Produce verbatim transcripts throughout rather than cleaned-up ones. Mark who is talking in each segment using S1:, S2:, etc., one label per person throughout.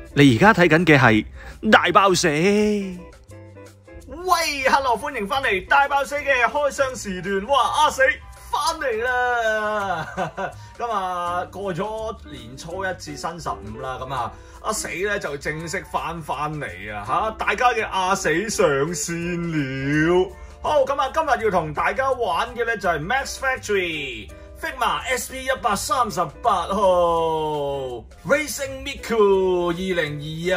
S1: 你而家睇緊嘅係大爆死。
S2: 喂 ，hello， 歡迎翻嚟大爆死嘅開箱時段。哇，阿死翻嚟啦！咁啊，過咗年初一至新十五啦，咁啊，阿死咧就正式翻翻嚟啊！嚇，大家嘅阿死上線了。好，咁啊，今日要同大家玩嘅咧就係 Max Factory。Figma S P 一百三十八號 Racing Miku 二零二一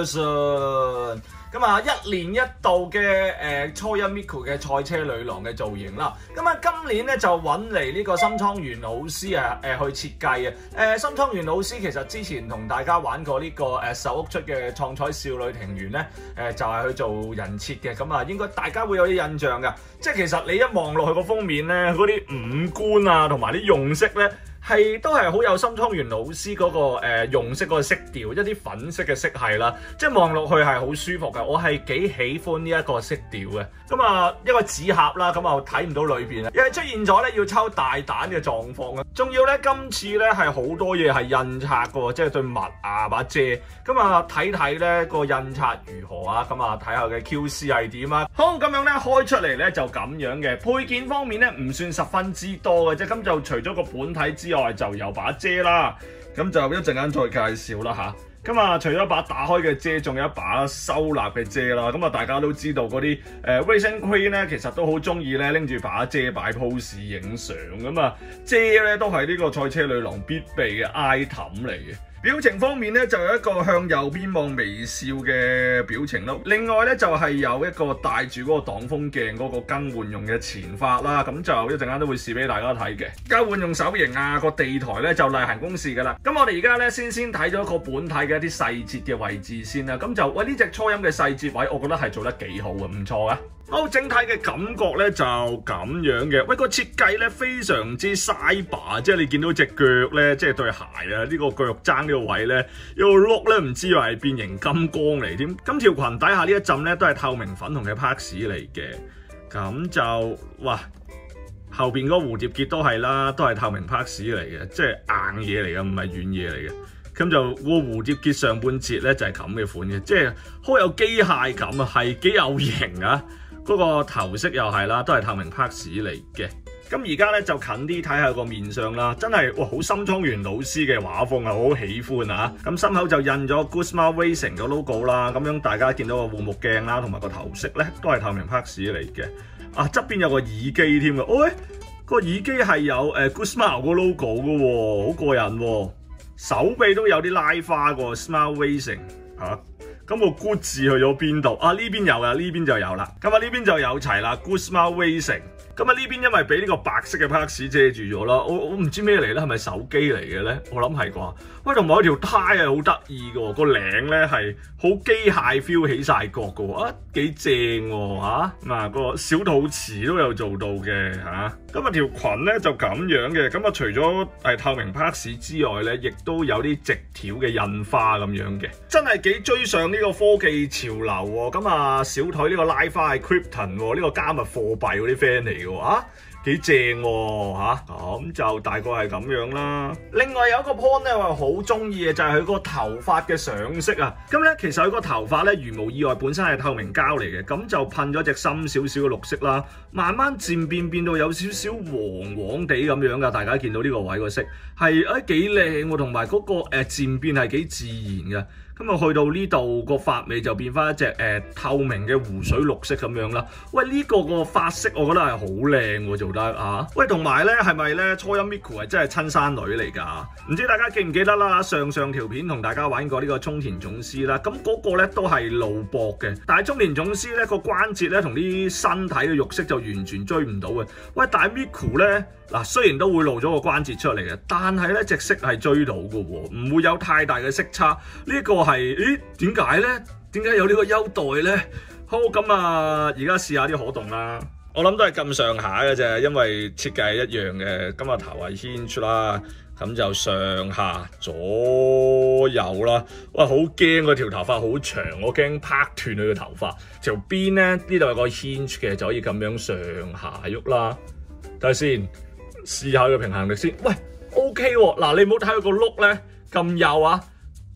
S2: version， 咁啊一年一度嘅誒、呃、初一 Miku 嘅賽車女郎嘅造型啦，咁啊今年咧就揾嚟呢個深倉元老師啊誒、呃、去設計啊，誒、呃、深倉元老師其實之前同大家玩過呢、這個誒手屋出嘅創彩少女庭園咧，誒、呃、就係、是、去做人設嘅，咁啊應該大家會有啲印象㗎。即係其實你一望落去個封面咧，嗰啲五官啊，同埋啲用色咧，係都係好有深倉元老師嗰、那個、呃、用色嗰個色調，一啲粉色嘅色系啦。即係望落去係好舒服嘅，我係幾喜歡呢一個色調嘅。咁啊一個紙盒啦，咁啊睇唔到裏邊啊，因為出現咗咧要抽大蛋嘅狀況啊。仲要咧今次咧係好多嘢係印刷嘅喎，即係對襪啊把遮。咁啊睇睇咧個印刷如何啊？咁啊睇下嘅 Q C 係點啊？好，咁樣咧開出嚟咧就咁樣嘅，配件方面咧唔算十分之多嘅啫。咁就除咗個本體之外，就有把遮啦。咁就一陣間再介紹啦吓。咁啊，除咗一把打開嘅遮，仲有一把收納嘅遮啦。咁啊，大家都知道嗰啲誒 Racing Queen 咧，其實都好中意咧拎住把遮擺 pose 影相咁啊。遮咧都係呢個賽車女郎必備嘅 item 嚟嘅。表情方面咧就有一個向右邊望微笑嘅表情咯，另外咧就係有一個戴住嗰個擋風鏡嗰個更換用嘅前髮啦，咁就一陣間都會試俾大家睇嘅。更換用手型啊，個地台咧就例行公事噶啦。咁我哋而家咧先先睇咗個本體嘅一啲細節嘅位置先啦，咁就喂呢隻初音嘅細節位，我覺得係做得幾好啊，唔錯啊。好，整體嘅感覺咧就咁樣嘅。喂，個設計咧非常之 cyber， 即係你見到隻腳咧，即係對鞋啊，呢、這個腳肉踭呢個位咧，有個碌咧，唔知話係變形金剛嚟添。咁條裙底下呢一浸咧都係透明粉紅嘅 parts 嚟嘅。咁就哇，後邊嗰個蝴蝶結都係啦，都係透明 parts 嚟嘅，即係硬嘢嚟嘅，唔係軟嘢嚟嘅。咁就個蝴蝶結上半截咧就係咁嘅款嘅，即係好有機械感啊，係幾有型啊！嗰個頭飾又係啦，都係透明 parts 嚟嘅。咁而家咧就近啲睇下個面相啦，真係哇好深倉元老師嘅畫風啊，好喜歡啊！咁心口就印咗 Good Smile Racing 嘅 logo 啦，咁樣大家見到個護目鏡啦，同埋個頭飾咧都係透明 parts 嚟嘅。啊側邊有個耳機添啊，喂、哎、個耳機係有誒 Good Smile 個 logo 嘅喎，好過癮喎！手臂都有啲拉花個 Smile Racing 嚇、啊。咁個 good 字去咗邊度？啊呢邊有啊，呢邊就有啦。咁啊呢邊就有齊啦 ，Good Smile Racing。咁啊呢邊因為俾呢個白色嘅 parts 遮住咗啦，我我唔知咩嚟咧，係咪手機嚟嘅咧？我諗係啩。喂，同埋有條呔係好得意嘅喎，個領咧係好機械 feel 起晒角嘅喎，啊幾正喎嚇！嗱個小肚臍都有做到嘅嚇。咁啊條裙咧就咁樣嘅，咁啊除咗係透明 parts 之外咧，亦都有啲直條嘅印花咁樣嘅，真係幾追上呢個科技潮流喎。咁啊小腿呢個拉花係 Krypton 喎，呢個加密貨幣嗰啲 friend 嚟嘅喎，啊幾正喎嚇，咁就大概係咁樣啦。另外有一個 point 咧，我好中意嘅就係佢個頭髮嘅上色啊。咁咧其實佢個頭髮咧如無意外本身係透明膠嚟嘅，咁就噴咗隻深少少嘅綠色啦，慢慢漸變變到有少少黃黃地咁樣噶。大家見到呢個位個色係誒幾靚喎，同埋嗰個誒漸變係幾自然嘅。咁啊去到呢度個髮尾就變翻一隻誒、呃、透明嘅湖水綠色咁樣啦。喂呢、這個個髮色我覺得係好靚喎，做得啊！喂同埋咧係咪咧初音 Miku 係真係親生女嚟㗎？唔知大家記唔記得啦？上上條片同大家玩過呢個沖田總司啦，咁嗰個咧都係露膊嘅，但係沖田總司咧個關節咧同啲身體嘅肉色就完全追唔到嘅。喂但係 Miku 咧嗱雖然都會露咗個關節出嚟嘅，但係咧隻色係追到嘅喎，唔會有太大嘅色差。呢、這個係咦點解咧？點解有呢個優待咧？好咁啊，而家試下啲可動啦。我諗都係咁上下嘅啫，因為設計係一樣嘅。咁啊頭係 hinge 啦，咁就上下左右啦。哇，好驚個條頭髮好長，我驚拍斷佢個頭髮。條邊咧呢度有個 hinge 嘅，就可以咁樣上下喐啦。睇下先，試下個平衡力先。喂 ，OK 喎、啊。嗱，你唔好睇佢個碌咧咁幼啊。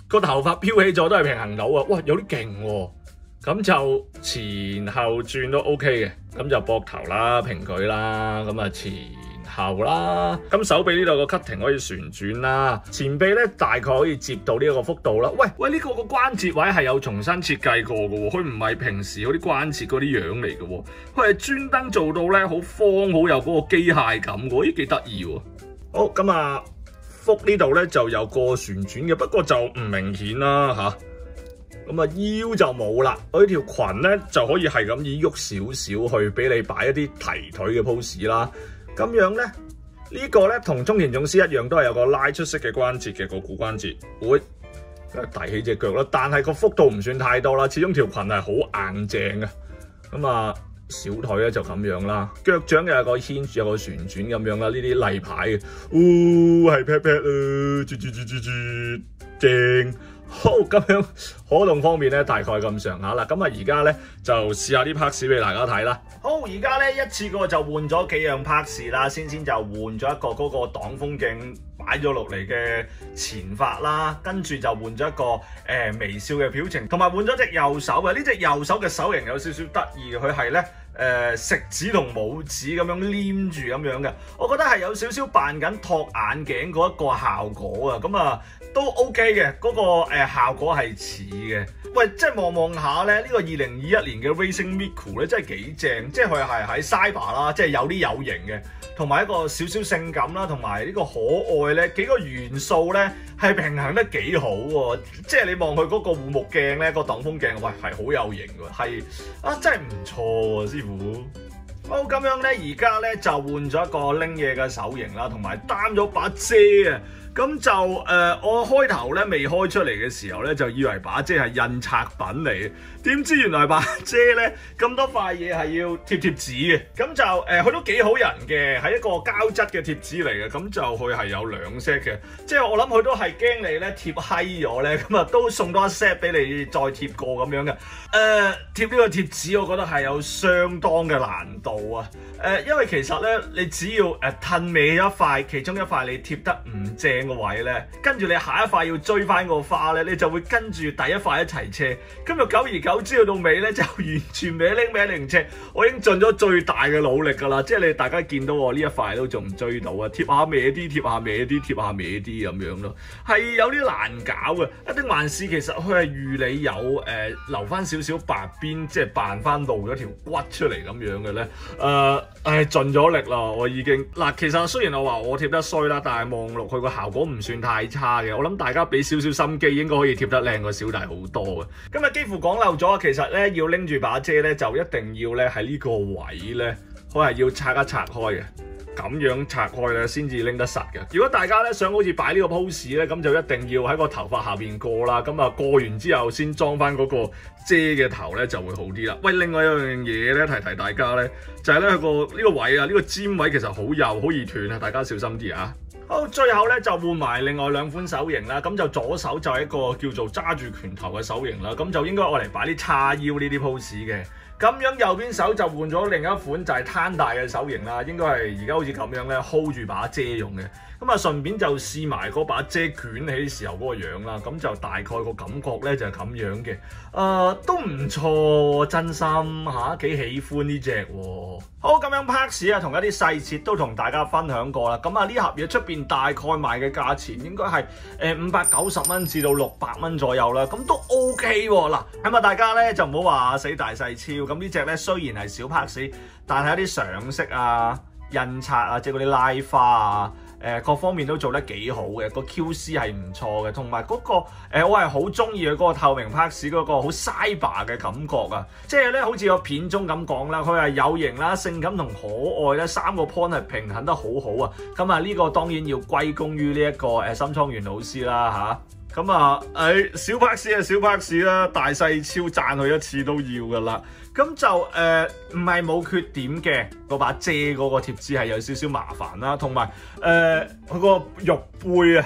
S2: 個頭髮飄起咗都係平衡到啊！哇，有啲勁喎！咁就前後轉都 OK 嘅，咁就膊頭啦、平舉啦，咁啊前後啦，咁手臂呢度個 cutting 可以旋轉啦，前臂咧大概可以接到呢一個幅度啦。喂喂，呢、這個個關節位係有重新設計過嘅喎，佢唔係平時嗰啲關節嗰啲樣嚟嘅喎，佢係專登做到咧好方好有嗰個機械感嘅，咦幾得意喎！好咁啊，腹呢度咧就有個旋轉嘅，不過就唔明顯啦嚇。咁啊腰就冇啦，佢條裙咧就可以係咁以喐少少去俾你擺一啲提腿嘅 pose 啦。咁樣咧，這個、呢個咧同中田勇司一樣，都係有個拉出式嘅關節嘅個股關節，會提起隻腳啦。但係個幅度唔算太多啦，始終條裙係好硬淨嘅。咁啊，小腿咧就咁樣啦，腳掌又有個牽住有個旋轉咁樣啦，呢啲例牌嘅。哦，係 pat pat 啊，轉轉轉轉轉，正。好，咁樣可動方面咧，大概咁上下啦。咁啊，而家咧就試下啲拍士俾大家睇啦。好，而家咧一次過就換咗幾樣拍士啦。先先就換咗一個嗰個擋風鏡擺咗落嚟嘅前髮啦，跟住就換咗一個誒、呃、微笑嘅表情，同埋換咗隻右手嘅。呢隻右手嘅手型有少少得意嘅，佢係咧。誒、呃、食指同拇指咁樣黏住咁樣嘅，我覺得係有少少扮緊托眼鏡嗰一個效果啊，咁啊都 OK 嘅，嗰、那個、呃、效果係似嘅。喂，即係望望下咧，呢、這個二零二一年嘅 Racing Miku 咧真係幾正，即係佢係喺 Cyber 啦，即係有啲有型嘅，同埋一個少少性感啦，同埋呢個可愛咧幾個元素咧係平衡得幾好喎，即係你望佢嗰個護目鏡咧、個擋風鏡，喂係好有型喎，係啊真係唔錯喎，師傅。好，咁樣咧，而家咧就換咗一個拎嘢嘅手型啦，同埋擔咗把遮啊。咁就誒、呃，我開頭咧未開出嚟嘅時候咧，就以為把遮係印刷品嚟嘅，點知原來把遮咧咁多塊嘢係要貼貼紙嘅。咁就誒，佢、呃、都幾好人嘅，係一個膠質嘅貼紙嚟嘅。咁就佢係有兩 set 嘅，即係我諗佢都係驚你咧貼閪咗咧，咁啊都送多一 set 俾你再貼過咁樣嘅。誒、呃，貼呢個貼紙，我覺得係有相當嘅難度啊。誒、呃，因為其實咧，你只要誒褪尾一塊，其中一塊你貼得唔正個位咧，跟住你下一塊要追翻個花咧，你就會跟住第一塊一齊車。咁就久而久之去到尾咧，就完全歪拎歪零車。我已經盡咗最大嘅努力㗎啦，即係你大家見到我呢一塊都仲唔追到啊，貼下歪啲，貼下歪啲，貼下歪啲咁樣咯，係有啲難搞嘅。一丁還是其實佢係預你有誒、呃、留翻少少白邊，即係扮翻露咗條骨出嚟咁樣嘅咧，誒、呃。唉，盡咗力啦，我已經嗱。其實雖然我話我貼得衰啦，但係望落去個效果唔算太差嘅。我諗大家俾少少心機，應該可以貼得靚過小弟好多嘅。今日幾乎講漏咗，其實咧要拎住把遮咧，就一定要咧喺呢個位咧，佢係要拆一拆開嘅。咁樣拆開咧，先至拎得實嘅。如果大家咧想好似擺呢個 pose 咧，咁就一定要喺個頭髮下邊過啦。咁啊過完之後先裝翻嗰個遮嘅頭咧，就會好啲啦。喂，另外一樣嘢咧，提提大家咧，就係咧個呢個位啊，呢個尖位其實好幼，好易斷啊，大家小心啲啊。好，最後咧就換埋另外兩款手型啦。咁就左手就係一個叫做揸住拳頭嘅手型啦。咁就應該愛嚟擺啲叉腰呢啲 pose 嘅。咁樣右邊手就換咗另一款就係攤大嘅手型啦，應該係而家好似咁樣咧 hold 住把遮用嘅。咁啊順便就試埋嗰把遮捲起時候嗰個樣啦，咁就大概個感覺咧就係咁樣嘅。誒、呃、都唔錯，真心嚇幾喜歡呢隻喎。好，咁樣拍市啊，同一啲細節都同大家分享過啦。咁啊呢盒嘢出邊大概賣嘅價錢應該係誒五百九十蚊至到六百蚊左右啦，咁都 OK 喎。嗱，咁啊大家咧就唔好話死大細超。咁呢隻咧雖然係小拍市，但係一啲上色啊、印刷啊，即係嗰啲拉花啊。誒、呃、各方面都做得幾好嘅，個 Q C 係唔錯嘅，同埋嗰個、呃、我係好中意佢嗰個透明拍士嗰個好 cyber 嘅感覺啊！即係咧好似個片中咁講啦，佢係有型啦、性感同可愛咧三個 point 係平衡得好好啊！咁啊呢個當然要歸功於呢一個誒森倉元老師啦吓，咁啊誒、哎、小拍士係小拍士啦，大細超讚佢一次都要噶啦。咁就誒唔係冇缺點嘅，嗰把遮嗰個貼紙係有少少麻煩啦，同埋誒佢個玉背啊，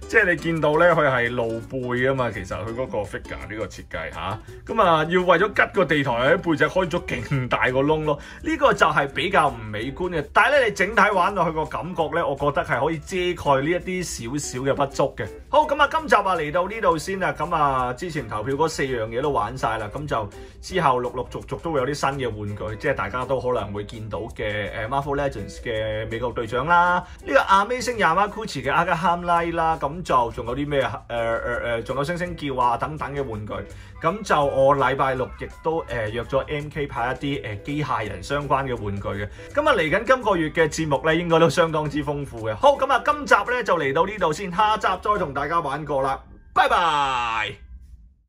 S2: 即係你見到咧，佢係露背啊嘛，其實佢嗰個 figure 呢個設計嚇，咁啊要為咗吉個地台喺背脊開咗勁大個窿咯，呢、這個就係比較唔美觀嘅。但係咧，你整體玩落去個感覺咧，我覺得係可以遮蓋呢一啲少少嘅不足嘅。好，咁啊，今集啊嚟到呢度先啦。咁啊，之前投票嗰四樣嘢都玩晒啦，咁就之後陸陸續續都會有啲新嘅玩具，即係大家都可能會見到嘅誒 Marvel Legends 嘅美國隊長啦，呢、這個 Amazing Yamaguchi 嘅 Arkham Knight 啦，咁就仲有啲咩啊？誒誒誒，仲有星星叫啊等等嘅玩具。咁就我禮拜六亦都誒、呃、約咗 M K 派一啲誒、呃、機械人相關嘅玩具嘅。咁啊嚟緊今個月嘅節目咧，應該都相當之豐富嘅。好，咁啊今集咧就嚟到呢度先，下集再同大家玩過啦，拜拜。